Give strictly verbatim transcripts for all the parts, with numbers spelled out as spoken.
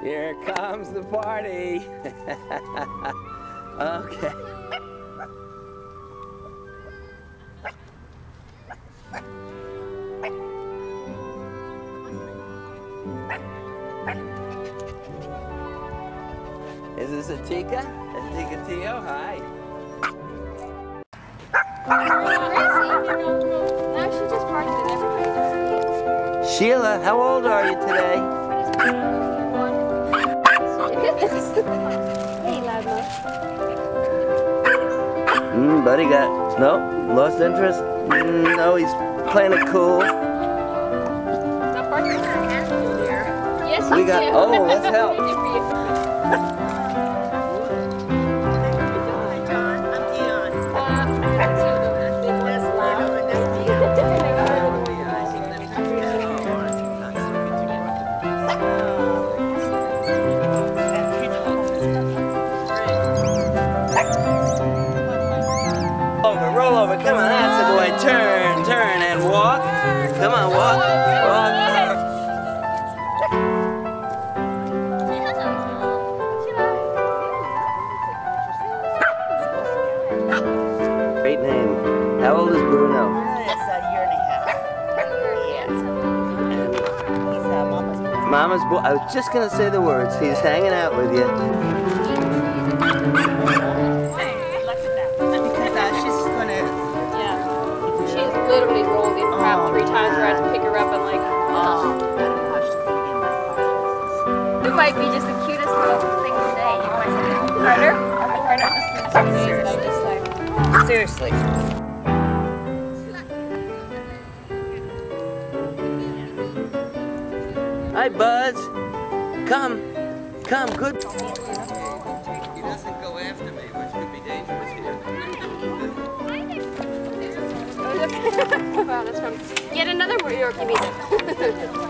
Here comes the party. Okay. Is this a Tika? A Tika Tio? Hi. Now she just parked it. Everybody can see. Sheila, how old are you today? Hey, loudmouth. Mm, buddy got, no, lost interest. Mm, no, he's playing it cool. Stop parking here. Yes, We you got, do. oh, let's help. Roll over, come on, that's the boy. Turn, turn, and walk. Come on, walk, walk. Great name. How old is Bruno? It's a year and a half. And He's a mama's boy. Mama's boy. I was just gonna say the words. He's hanging out with you. Literally rolled in crap three times where I had to pick her up and like, oh. It might be just the cutest little thing today. You might say, Carter, Carter. I just like, Seriously. Hi, Buzz. Come, come, good. He doesn't go after me, which could be dangerous here. wow, that's from yet another Yorkie meetup.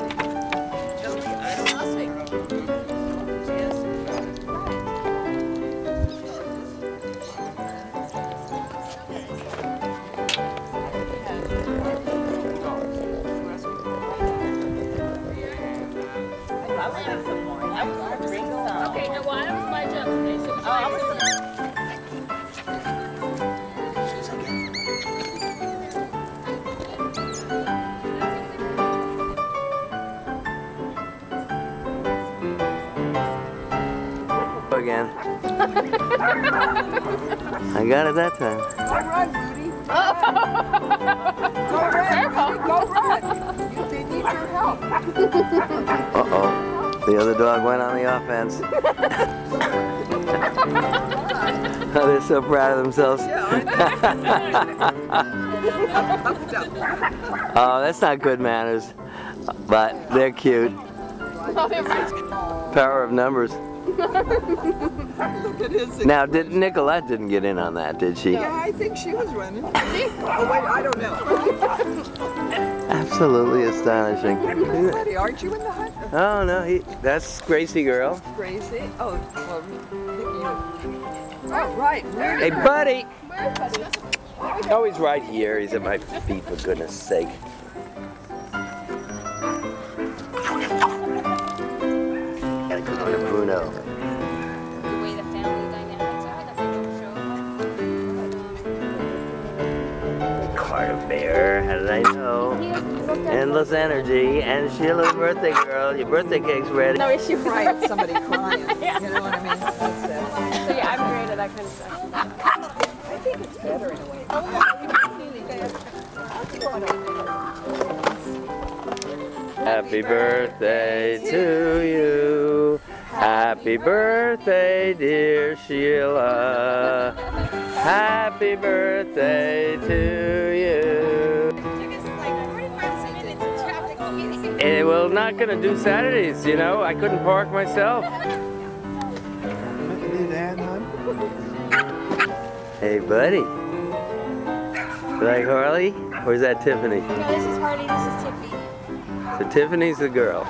Okay, now why don't my job today? So Again. I got it that time. Go run, Rudy. Go run, Rudy. Go run. You, they need your help. Uh-oh. The other dog went on the offense. Oh, they're so proud of themselves. Oh, that's not good manners. But they're cute. Power of numbers. Now, did Nicolette didn't get in on that, did she? Yeah, I think she was running. Oh, wait, I don't know. Absolutely astonishing. Buddy, aren't you in the hut? Oh, no, he, that's Gracie girl. Gracie? Oh, well, you. Oh, right. Hey, buddy! Oh, he's right here. He's at my feet, for goodness sake. Gotta go to Bruno. the way the family dynamics are, that they don't show. Carter Bear, how did I know? Endless energy, and Sheila's birthday girl. Your birthday cake's ready. No issue. Right, somebody crying. You know what I mean? That's it. So yeah, I'm great at that kind of stuff. I think it's better in a way. Happy birthday to you. Happy birthday, dear Sheila. Happy birthday to you. Eh, well, not gonna do Saturdays, you know. I couldn't park myself. Hey, buddy. You like Harley? Or is that Tiffany? No, this is Harley, this is Tiffany. So Tiffany's the girl.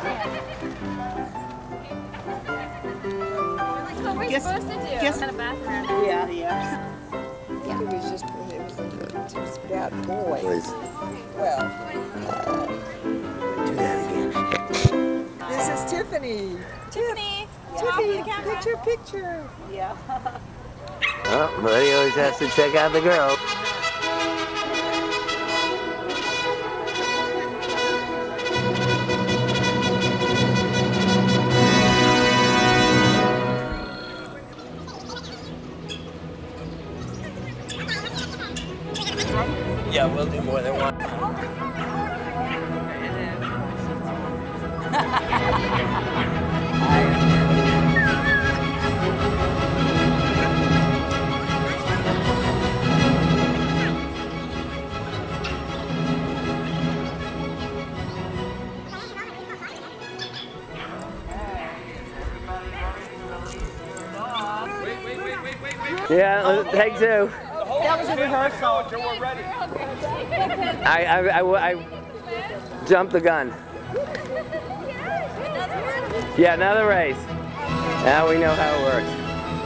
That's what we're Guess- supposed to do. guess- Got a bathroom. Yeah, yeah. Yeah. It was just, it was a, just bad boy. Boys, Well, do that again. This is Tiffany. Tiffany. Tiffany, picture, picture. Yeah. Oh, Buddy always has to check out the girl. Yeah, we'll do more than one. Yeah, let's take two. That was a rehearsal. We're ready. I, I, I, I jumped the gun. Yeah, another race. Now we know how it works.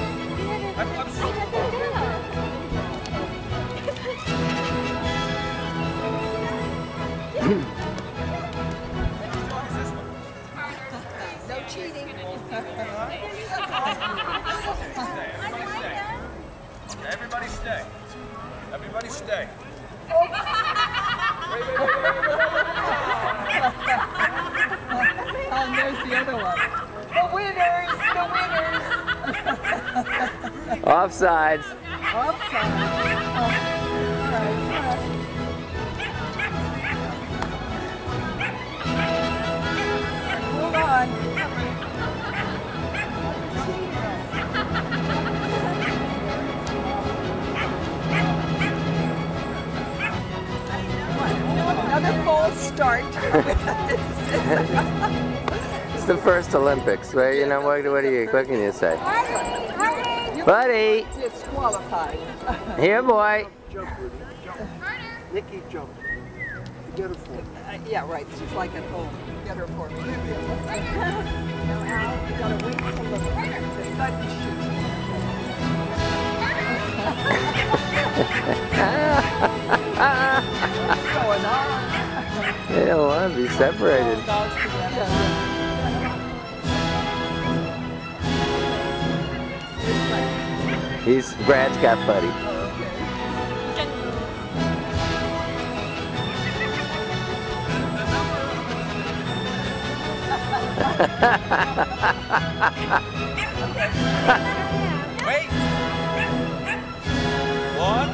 No cheating. Everybody stay. Everybody stay. Oh, and there's the other one. The winners, the winners. Offsides. Offside. Hold on. Another false start. It's the first Olympics, right? You know, what, what, do you, what can you say? Buddy! Disqualified. Here, boy. Jump, Rudy. Jump. Nikki, jump. Get her for me. Uh, yeah, right. She's like at home. Get her for me. Now, Al, you gotta wait till the, the sudden shoot. What's going on? They don't want to be separated. Dogs together. He's Brad's got Buddy. Wait. One,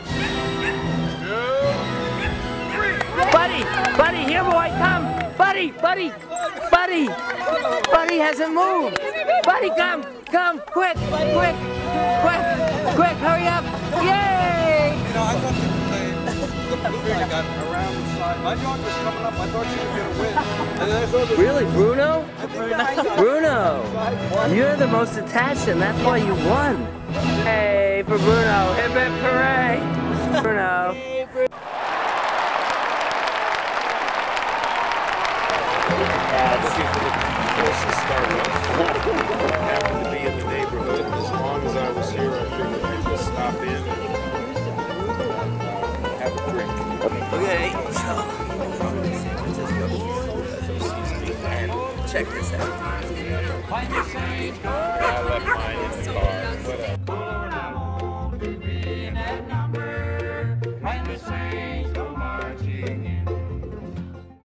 two, three. Buddy! Buddy, here, boy, come! Buddy! Buddy! Buddy! Buddy hasn't moved! Buddy, come! Come! Quick! Quick! Quick! Quick! Hurry up! Yay! You know, I thought the, the blue guy got around the side. My dog was coming up. I thought she was going to win. And then I saw this. Really, Bruno? Bruno! You're the most attached and that's why you won. Hey, for Bruno. Hip hip hooray! Bruno. Looking for the closest Starbucks. Happened to be in the neighborhood. As long as I was here, I figured I'd just stop in and uh, have a drink. Okay, so and check this out. I left mine in the car. Whatever.